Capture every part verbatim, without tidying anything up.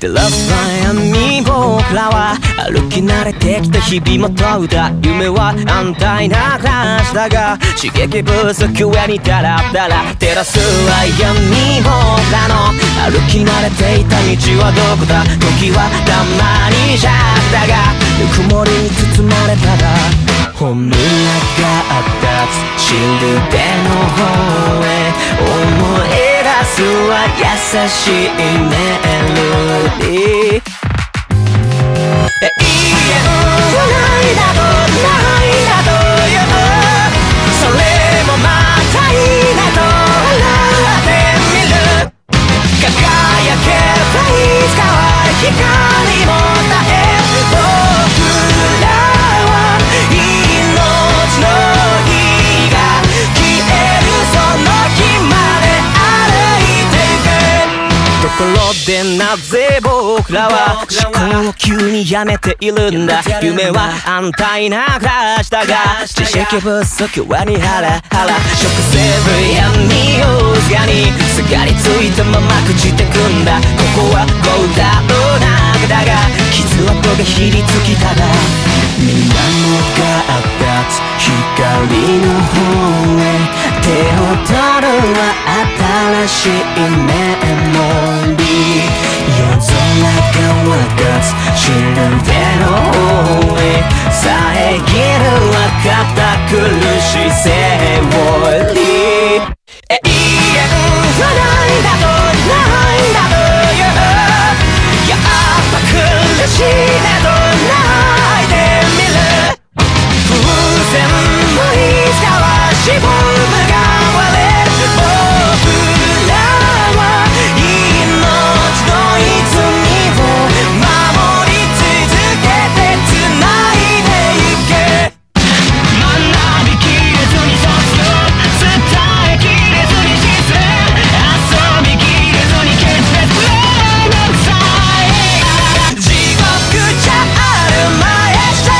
照らす暗闇僕らは歩き慣れてきた日々も問うた夢は安泰な暮らしだが刺激不足上にダラダラ照らす暗闇僕らの歩き慣れていた道はどこだ時はたまにじゃったがぬくもりに包まれたら本村があったシルベの方へ思い出すは優しいメロディー永遠はないだとないだというそれもまたいいなと笑ってみる輝けばいつかは光も絶え僕らは命の火が消えるその日まで歩いていくところでなぜ僕らは思考を急にやめているんだ夢は安泰な暮らしだが知識不足はにハラハラ食せる闇をすがにすがりついたまま朽ちてくんだここはゴーダの中だが傷跡がひりつきただみんなもがった光の方へ手を取るは新しいメモリー夜空が渡すシルベの方へ遮るは堅苦しいセオリー永遠はないだとないだというやっぱ苦しいねと泣いてみる風船もいつかはしぼむが割れる僕らは命の泉を守り続けて繋いでいけ学びきれずに卒業伝えきれずに実践遊びきれずに決別のさえ地獄じゃあるまいして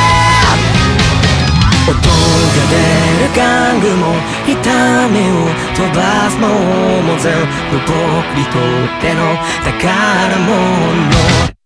音が出る玩具も痛みを飛ばすものも全部僕にとっての宝物